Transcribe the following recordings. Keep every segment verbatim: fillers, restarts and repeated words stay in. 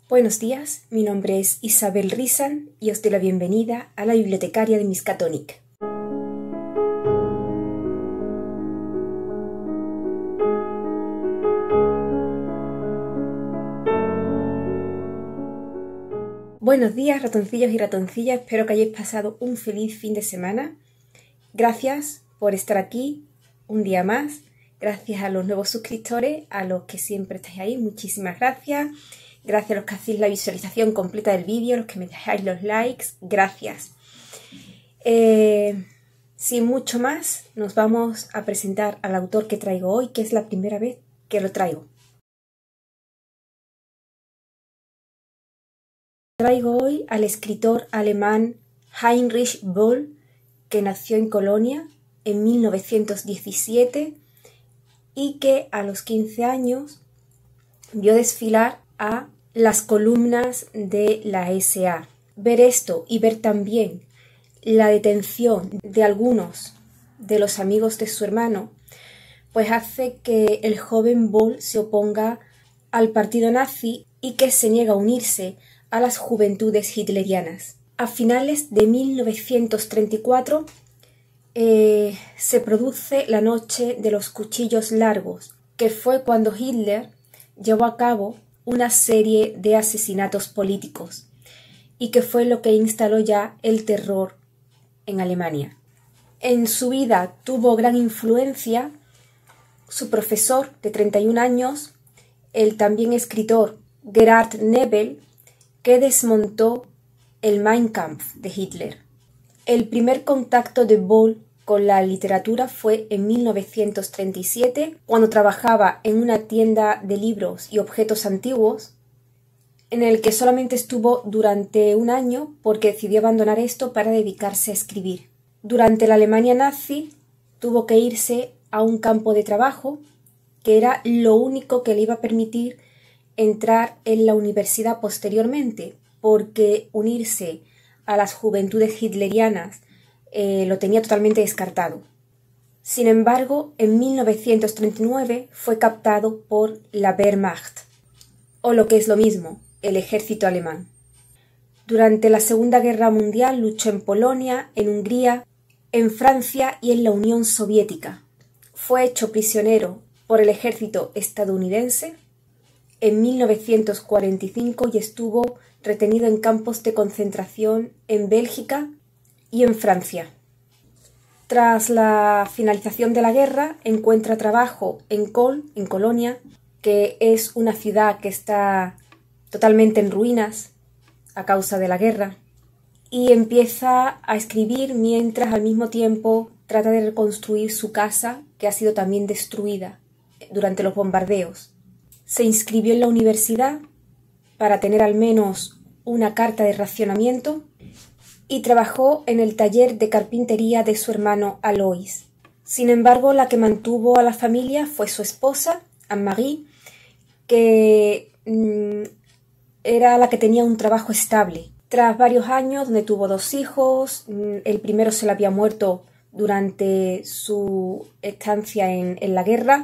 Buenos días, mi nombre es Isabel Rizan y os doy la bienvenida a la bibliotecaria de Miskatonic. Buenos días, ratoncillos y ratoncillas, espero que hayáis pasado un feliz fin de semana. Gracias por estar aquí un día más, gracias a los nuevos suscriptores, a los que siempre estáis ahí, muchísimas gracias. Gracias a los que hacéis la visualización completa del vídeo, los que me dejáis los likes, gracias. Eh, sin mucho más, nos vamos a presentar al autor que traigo hoy, que es la primera vez que lo traigo. Traigo hoy al escritor alemán Heinrich Böll, que nació en Colonia en mil novecientos diecisiete y que a los quince años vio desfilar a las columnas de la ese a. Ver esto y ver también la detención de algunos de los amigos de su hermano, pues hace que el joven Böll se oponga al partido nazi y que se niega a unirse a las juventudes hitlerianas. A finales de mil novecientos treinta y cuatro eh, se produce la Noche de los Cuchillos Largos, que fue cuando Hitler llevó a cabo una serie de asesinatos políticos y que fue lo que instaló ya el terror en Alemania. En su vida tuvo gran influencia su profesor de treinta y un años, el también escritor Gerhard Nebel, que desmontó el Mein Kampf de Hitler. El primer contacto de Böll con la literatura fue en mil novecientos treinta y siete, cuando trabajaba en una tienda de libros y objetos antiguos, en el que solamente estuvo durante un año porque decidió abandonar esto para dedicarse a escribir. Durante la Alemania nazi tuvo que irse a un campo de trabajo que era lo único que le iba a permitir entrar en la universidad posteriormente, porque unirse a las juventudes hitlerianas Eh, lo tenía totalmente descartado. Sin embargo, en mil novecientos treinta y nueve fue captado por la Wehrmacht, o lo que es lo mismo, el ejército alemán. Durante la Segunda Guerra Mundial luchó en Polonia, en Hungría, en Francia y en la Unión Soviética. Fue hecho prisionero por el ejército estadounidense en mil novecientos cuarenta y cinco y estuvo retenido en campos de concentración en Bélgica y en Francia. Tras la finalización de la guerra, encuentra trabajo en Köln, en Colonia, que es una ciudad que está totalmente en ruinas a causa de la guerra, y empieza a escribir mientras al mismo tiempo trata de reconstruir su casa, que ha sido también destruida durante los bombardeos. Se inscribió en la universidad para tener al menos una carta de racionamiento y trabajó en el taller de carpintería de su hermano Alois. Sin embargo, la que mantuvo a la familia fue su esposa, Anne-Marie, que mmm, era la que tenía un trabajo estable. Tras varios años, donde tuvo dos hijos, mmm, el primero se le había muerto durante su estancia en, en la guerra,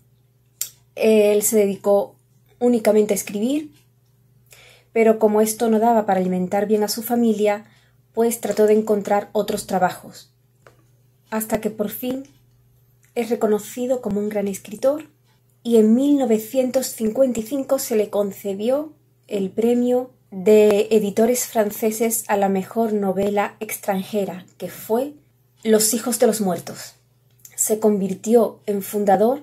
él se dedicó únicamente a escribir, pero como esto no daba para alimentar bien a su familia, pues trató de encontrar otros trabajos, hasta que por fin es reconocido como un gran escritor y en mil novecientos cincuenta y cinco se le concedió el premio de editores franceses a la mejor novela extranjera, que fue Los hijos de los muertos. Se convirtió en fundador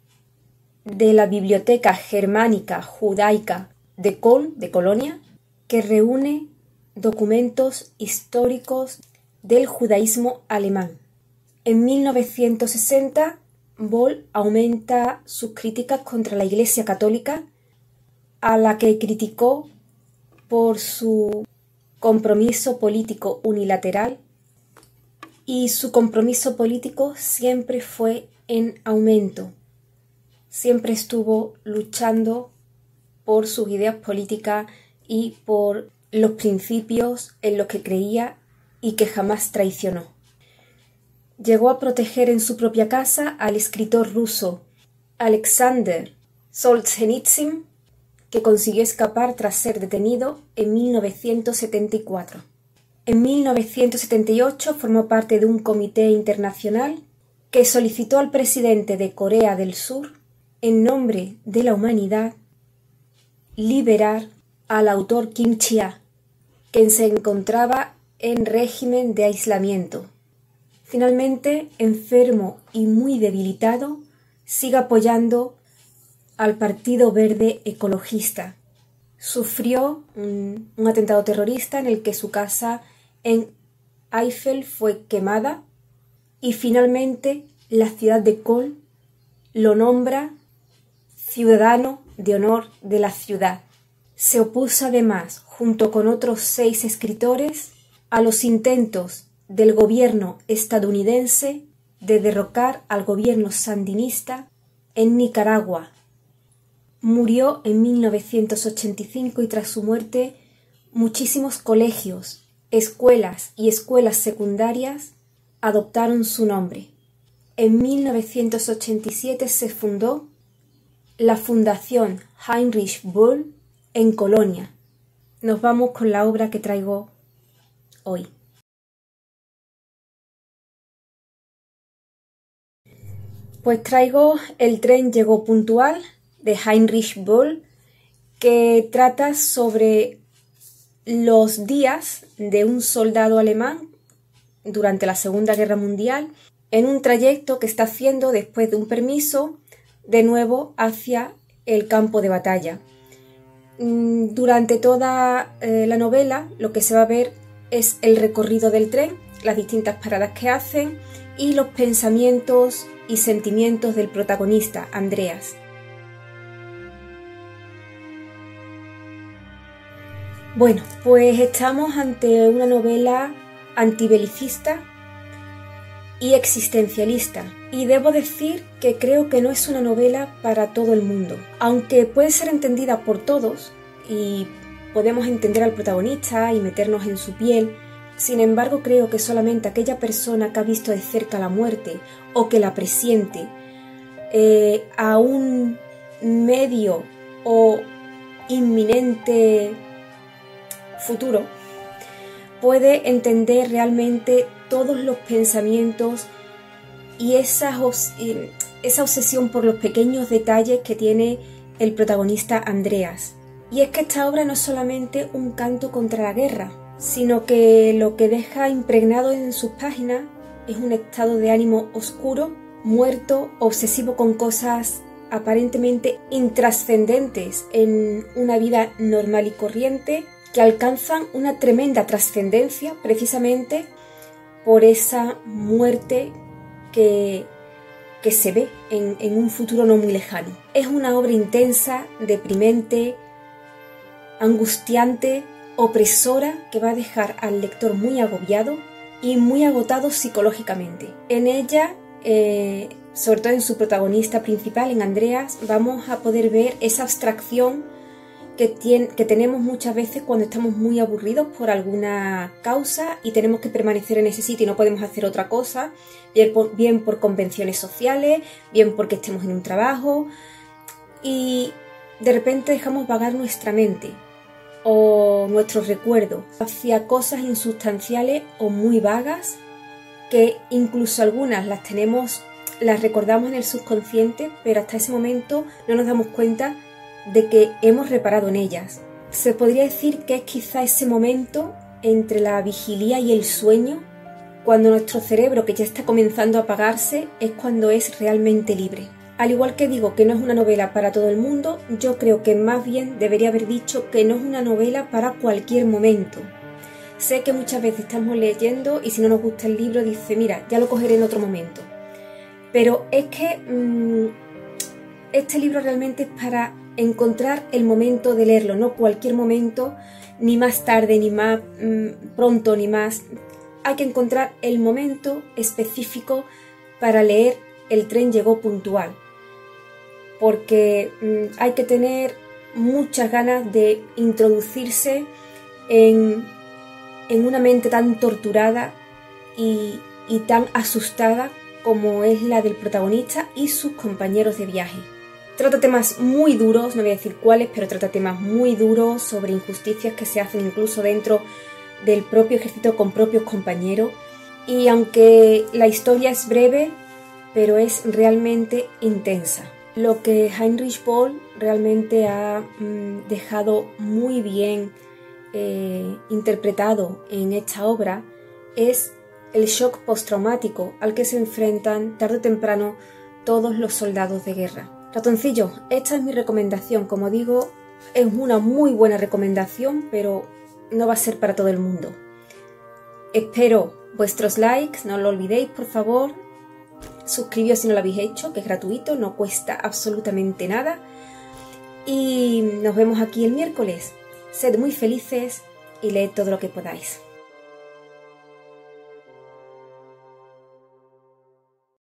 de la Biblioteca Germánica Judaica de Köln, de Colonia, que reúne documentos históricos del judaísmo alemán. En mil novecientos sesenta, Böll aumenta sus críticas contra la Iglesia Católica, a la que criticó por su compromiso político unilateral, y su compromiso político siempre fue en aumento. Siempre estuvo luchando por sus ideas políticas y por los principios en los que creía y que jamás traicionó. Llegó a proteger en su propia casa al escritor ruso Alexander Solzhenitsyn, que consiguió escapar tras ser detenido en mil novecientos setenta y cuatro. En mil novecientos setenta y ocho formó parte de un comité internacional que solicitó al presidente de Corea del Sur, en nombre de la humanidad, liberar al autor Kim Chia, quien se encontraba en régimen de aislamiento. Finalmente, enfermo y muy debilitado, sigue apoyando al Partido Verde Ecologista. Sufrió un, un atentado terrorista en el que su casa en Eifel fue quemada y finalmente la ciudad de Col lo nombra ciudadano de honor de la ciudad. Se opuso además, junto con otros seis escritores, a los intentos del gobierno estadounidense de derrocar al gobierno sandinista en Nicaragua. Murió en mil novecientos ochenta y cinco y tras su muerte muchísimos colegios, escuelas y escuelas secundarias adoptaron su nombre. En mil novecientos ochenta y siete se fundó la Fundación Heinrich Böll en Colonia. Nos vamos con la obra que traigo hoy. Pues traigo El tren llegó puntual de Heinrich Böll, que trata sobre los días de un soldado alemán durante la Segunda Guerra Mundial en un trayecto que está haciendo después de un permiso de nuevo hacia el campo de batalla. Durante toda eh, la novela lo que se va a ver es el recorrido del tren, las distintas paradas que hacen y los pensamientos y sentimientos del protagonista, Andreas. Bueno, pues estamos ante una novela antibelicista y existencialista, y debo decir que creo que no es una novela para todo el mundo, aunque puede ser entendida por todos y podemos entender al protagonista y meternos en su piel. Sin embargo, creo que solamente aquella persona que ha visto de cerca la muerte o que la presiente eh, a un medio o inminente futuro puede entender realmente todos los pensamientos y esa, esa obsesión por los pequeños detalles que tiene el protagonista Andreas. Y es que esta obra no es solamente un canto contra la guerra, sino que lo que deja impregnado en sus páginas es un estado de ánimo oscuro, muerto, obsesivo con cosas aparentemente intrascendentes en una vida normal y corriente, que alcanzan una tremenda trascendencia precisamente por esa muerte que, que se ve en, en un futuro no muy lejano. Es una obra intensa, deprimente, angustiante, opresora, que va a dejar al lector muy agobiado y muy agotado psicológicamente. En ella, eh, sobre todo en su protagonista principal, en Andreas, vamos a poder ver esa abstracción que, tiene, que tenemos muchas veces cuando estamos muy aburridos por alguna causa y tenemos que permanecer en ese sitio y no podemos hacer otra cosa, bien por, bien por convenciones sociales, bien porque estemos en un trabajo, y de repente dejamos vagar nuestra mente o nuestros recuerdos hacia cosas insustanciales o muy vagas, que incluso algunas las tenemos, las recordamos en el subconsciente, pero hasta ese momento no nos damos cuenta de que hemos reparado en ellas. Se podría decir que es quizá ese momento entre la vigilia y el sueño, cuando nuestro cerebro, que ya está comenzando a apagarse, es cuando es realmente libre. Al igual que digo que no es una novela para todo el mundo, yo creo que más bien debería haber dicho que no es una novela para cualquier momento. Sé que muchas veces estamos leyendo y si no nos gusta el libro dice, mira, ya lo cogeré en otro momento. Pero es que mmm, este libro realmente es para encontrar el momento de leerlo, no cualquier momento, ni más tarde, ni más mmm, pronto, ni más. Hay que encontrar el momento específico para leer El tren llegó puntual, porque mmm, hay que tener muchas ganas de introducirse en, en una mente tan torturada y, y tan asustada como es la del protagonista y sus compañeros de viaje. Trata temas muy duros, no voy a decir cuáles, pero trata temas muy duros sobre injusticias que se hacen incluso dentro del propio ejército con propios compañeros. Y aunque la historia es breve, pero es realmente intensa. Lo que Heinrich Böll realmente ha mmm, dejado muy bien eh, interpretado en esta obra es el shock postraumático al que se enfrentan tarde o temprano todos los soldados de guerra. Ratoncillo, esta es mi recomendación. Como digo, es una muy buena recomendación, pero no va a ser para todo el mundo. Espero vuestros likes, no lo olvidéis, por favor. Suscribíos si no lo habéis hecho, que es gratuito, no cuesta absolutamente nada. Y nos vemos aquí el miércoles. Sed muy felices y leed todo lo que podáis.